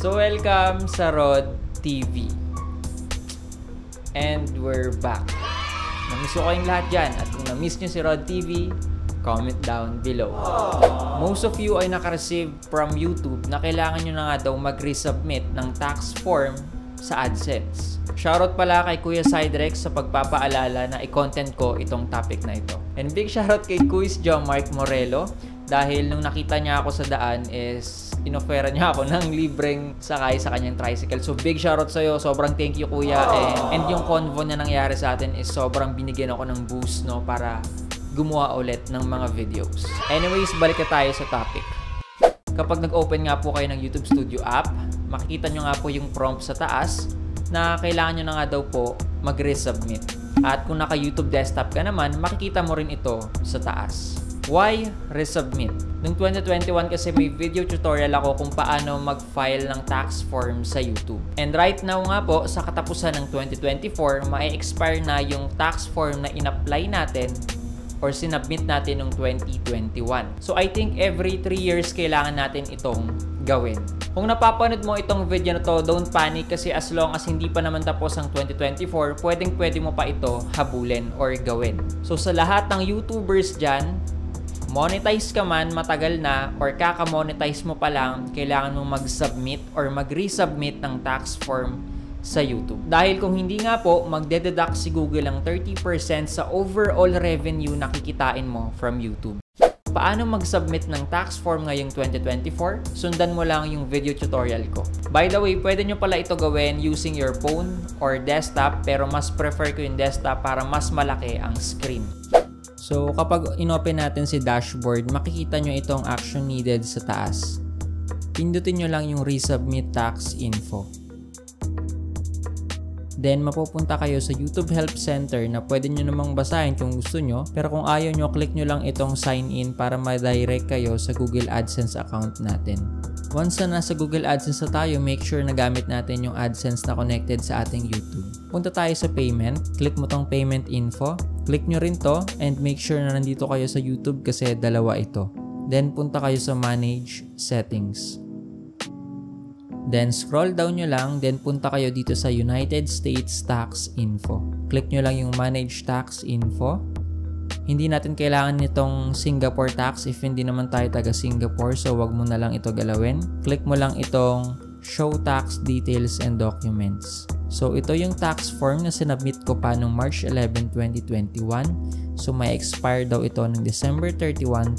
So welcome sa Rod TV. And we're back. Na-miss ko kayong lahat dyan. At kung na-miss nyo si Rod TV, comment down below. Most of you ay naka-receive from YouTube na kailangan nyo na nga daw mag-resubmit ng tax form sa AdSense. Shoutout pala kay Kuya Sidrex sa pagpapaalala na i-content ko itong topic na ito. And big shoutout kay Kuis John Mark Morello dahil nung nakita niya ako sa daan is inofera niya ako ng libreng sakay sa kanyang tricycle. So big shoutout sa'yo. Sobrang thank you kuya. And yung convo na nangyari sa atin is sobrang binigyan ako ng boost no, para gumawa ulit ng mga videos. Anyways, balik na tayo sa topic. Kapag nag-open nga po kayo ng YouTube Studio app, makikita nyo nga po yung prompt sa taas na kailangan nyo na nga daw po mag-resubmit. At kung naka-YouTube desktop ka naman, makikita mo rin ito sa taas. Why resubmit? Noong 2021 kasi may video tutorial ako kung paano mag-file ng tax form sa YouTube. And right now nga po, sa katapusan ng 2024, ma-expire na yung tax form na in-apply natin or sinubmit natin noong 2021. So I think every 3 years kailangan natin itong gawin. Kung napapanood mo itong video na to, don't panic kasi as long as hindi pa naman tapos ang 2024, pwede mo pa ito habulin or gawin. So sa lahat ng YouTubers dyan, monetize ka man, matagal na, or kaka-monetize mo pa lang, kailangan mo mag-submit or mag-resubmit ng tax form sa YouTube. Dahil kung hindi nga po, magdededuct si Google ang 30% sa overall revenue na kikitain mo from YouTube. Paano mag-submit ng tax form ngayong 2024? Sundan mo lang yung video tutorial ko. By the way, pwede nyo pala ito gawin using your phone or desktop, pero mas prefer ko yung desktop para mas malaki ang screen. So, kapag inopen natin si dashboard, makikita nyo itong action needed sa taas. Pindutin nyo lang yung resubmit tax info. Then, mapupunta kayo sa YouTube Help Center na pwede nyo namang basahin kung gusto nyo. Pero kung ayaw nyo, click nyo lang itong sign in para ma-direct kayo sa Google AdSense account natin. Once na nasa Google AdSense na tayo, make sure na gamit natin yung AdSense na connected sa ating YouTube. Punta tayo sa payment, click mo tong payment info, click nyo rin to, and make sure na nandito kayo sa YouTube kasi dalawa ito. Then punta kayo sa manage settings. Then scroll down nyo lang, then punta kayo dito sa United States Tax Info. Click nyo lang yung manage tax info. Hindi natin kailangan nitong Singapore tax if hindi naman tayo taga Singapore, so wag mo na lang ito galawin. Click mo lang itong show tax details and documents. So ito yung tax form na sinubmit ko pa noong March 11, 2021. So may expire daw ito ng December 31,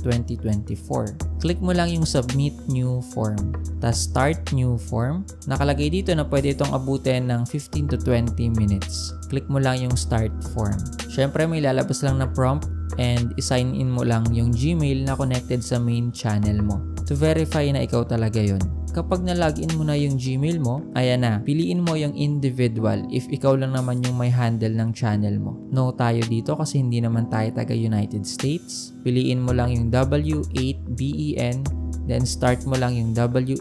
2024. Click mo lang yung submit new form. Tas start new form. Nakalagay dito na pwede itong abutin ng 15 to 20 minutes. Click mo lang yung start form. Syempre may lalabas lang na prompt and i-sign in mo lang yung Gmail na connected sa main channel mo to verify na ikaw talaga yon. Kapag na-login mo na yung Gmail mo, ayan na, piliin mo yung individual if ikaw lang naman yung may handle ng channel mo. No tayo dito kasi hindi naman tayo taga United States. Piliin mo lang yung W8BEN, then start mo lang yung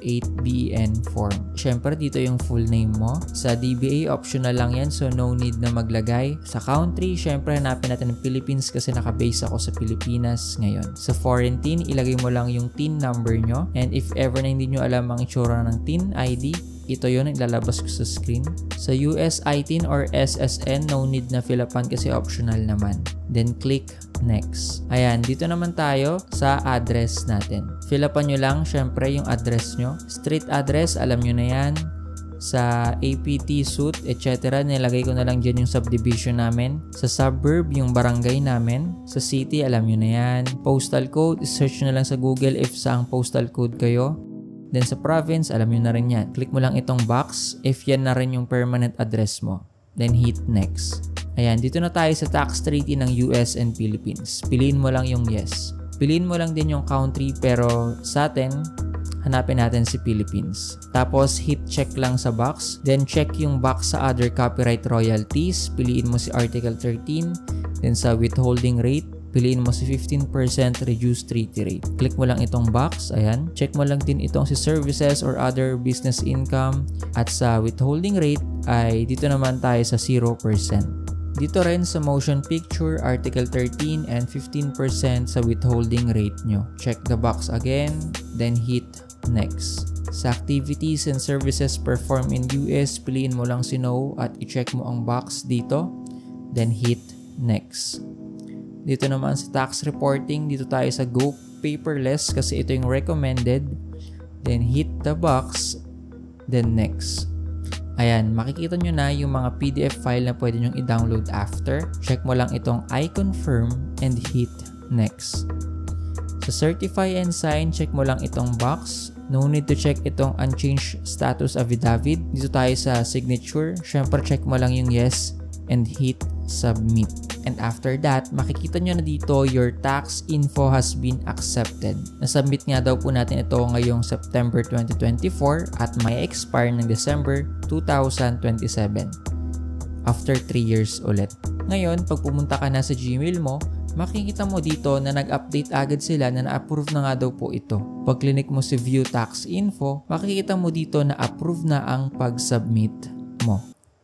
W8BEN form. Syempre dito yung full name mo. Sa DBA, optional lang yan, so no need na maglagay. Sa country, syempre hanapin natin ng Philippines kasi nakabase ako sa Pilipinas ngayon. Sa foreign TIN, ilagay mo lang yung TIN number nyo. And if ever na hindi nyo alam ang itsura ng TIN ID, ito yun, ilalabas ko sa screen. Sa US ITIN or SSN, no need na fill upan kasi optional naman. Then click next. Ayan, dito naman tayo sa address natin. Fill upan nyo lang, syempre, yung address nyo. Street address, alam nyo na yan. Sa APT, suit, etc. Nilagay ko na lang dyan yung subdivision namin. Sa suburb, yung barangay namin. Sa city, alam nyo na yan. Postal code, search nyo na lang sa Google if saang postal code kayo. Then sa province, alam nyo na rin yan. Click mo lang itong box if yan na rin yung permanent address mo. Then hit next. Ayan, dito na tayo sa tax treaty ng US and Philippines. Piliin mo lang yung yes. Piliin mo lang din yung country pero sa atin, hanapin natin si Philippines. Tapos hit check lang sa box. Then check yung box sa other copyright royalties. Piliin mo si Article 13. Then sa withholding rate, piliin mo si 15% reduced treaty rate. Click mo lang itong box. Ayan. Check mo lang din itong si services or other business income. At sa withholding rate ay dito naman tayo sa 0%. Dito rin sa motion picture, Article 13 and 15% sa withholding rate nyo. Check the box again, then hit next. Sa activities and services performed in US, piliin mo lang si no at i-check mo ang box dito. Then hit next. Dito naman sa tax reporting, dito tayo sa go paperless kasi ito yung recommended. Then hit the box. Then next. Ayan, makikita nyo na yung mga PDF file na pwede nyong i-download after. Check mo lang itong I confirm and hit next. Sa certify and sign, check mo lang itong box. No need to check itong unchanged status affidavit. Dito tayo sa signature. Syempre, check mo lang yung yes and hit submit. And after that, makikita nyo na dito your tax info has been accepted. Nasubmit nga daw po natin ito ngayong September 2024 at may expire ng December 2027. After 3 years ulit. Ngayon, pag pumunta ka na sa Gmail mo, makikita mo dito na nag-update agad sila na na-approve na nga daw po ito. Pag click mo si View Tax Info, makikita mo dito na approve na ang pag-submit mo.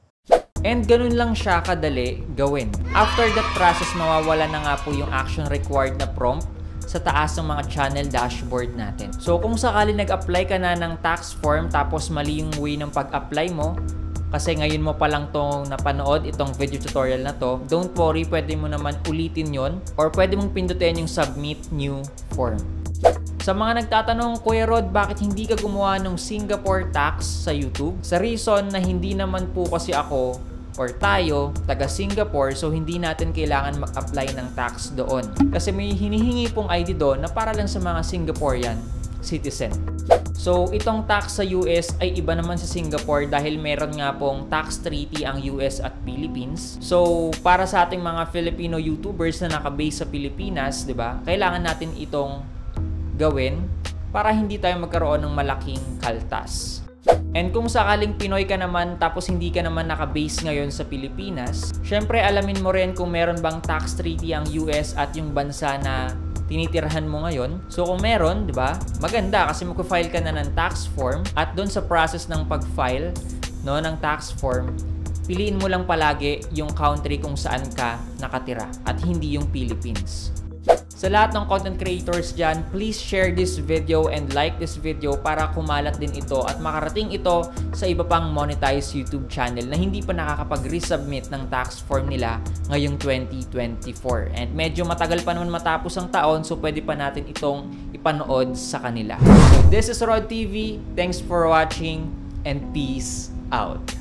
And ganun lang siya kadali gawin. After that process, mawawala na nga po yung action required na prompt sa taas ng mga channel dashboard natin. So kung sakali nag-apply ka na ng tax form tapos mali yung way ng pag-apply mo, kasi ngayon mo pa lang itong napanood, itong video tutorial na to, don't worry, pwede mo naman ulitin yon or pwede mong pindutin yung submit new form. Sa mga nagtatanong, Kuya Rod, bakit hindi ka gumawa ng Singapore tax sa YouTube? Sa reason na hindi naman po kasi ako or tayo, taga Singapore, so hindi natin kailangan mag-apply ng tax doon. Kasi may hinihingi pong ID doon na para lang sa mga Singaporean citizen. So, itong tax sa US ay iba naman sa Singapore dahil meron nga pong tax treaty ang US at Philippines. So, para sa ating mga Filipino YouTubers na naka-base sa Pilipinas, 'di ba? Kailangan natin itong gawin para hindi tayo magkaroon ng malaking kaltas. And kung sakaling Pinoy ka naman tapos hindi ka naman naka-base ngayon sa Pilipinas, syempre alamin mo rin kung meron bang tax treaty ang US at yung bansa na tinitirhan mo ngayon. So kung meron, 'di ba? Maganda kasi magfi-file ka na ng tax form at doon sa process ng pag-file ng tax form, piliin mo lang palagi yung country kung saan ka nakatira at hindi yung Philippines. Sa lahat ng content creators dyan, please share this video and like this video para kumalat din ito at makarating ito sa iba pang monetized YouTube channel na hindi pa nakakapag-resubmit ng tax form nila ngayong 2024. And medyo matagal pa naman matapos ang taon, so pwede pa natin itong ipanood sa kanila. So this is Rod TV. Thanks for watching and peace out.